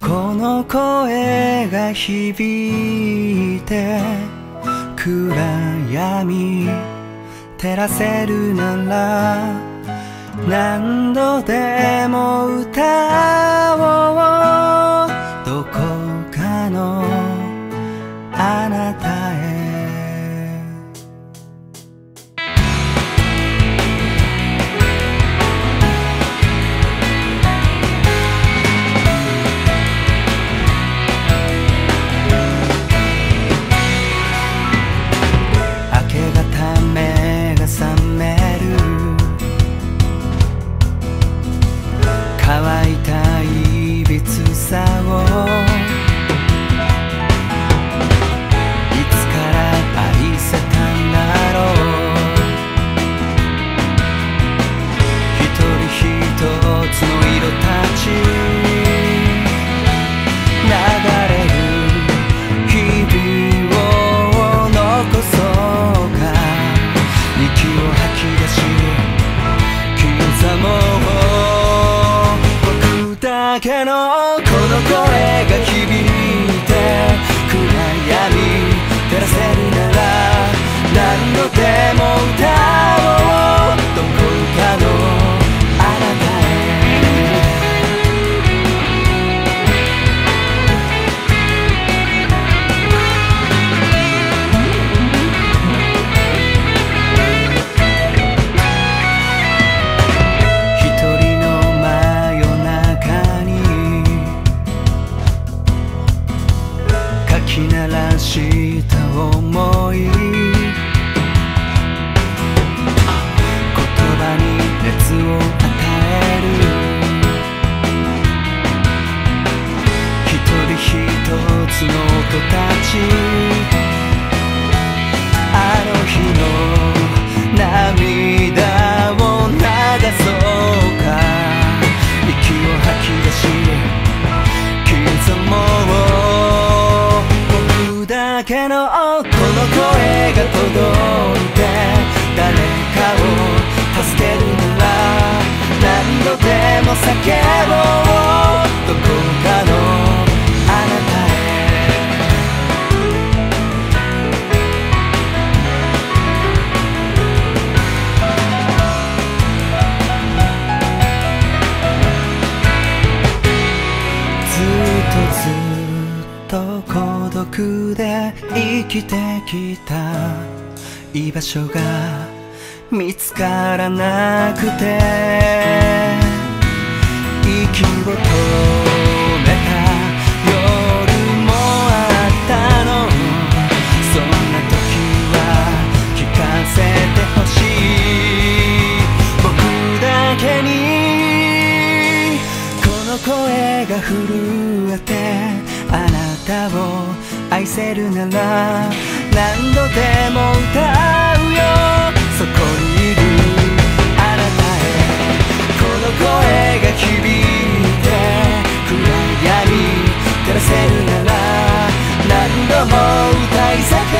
この声が響いて暗闇照らせるなら何度でも歌おうどこかのあなたへ明け方目が覚める乾いたいびつさをいつから愛せたんだろう一人一つの色たち流れる日々を残そうか息を吐き出し刻もう僕だけのこの声が響いて暗闇照らせるなら何度でも歌おうどこかのあなたへ一人の真夜中にかき鳴らした想い言葉に熱を与える一人一つの音たちあの日の涙を流そうか息を吐き出し刻もう僕だけのこの声が届いて誰かを助けるなら何度でも叫ぼうどこかのあなたへずっと孤独で生きてきた居場所が見つからなくて息を止めた夜もあったのそんな時は聞かせてほしい僕だけにこの声が震えてあなたを愛せるなら何度でも歌うよそこにいるあなたへこの声が響いて暗闇照らせるなら何度も歌い叫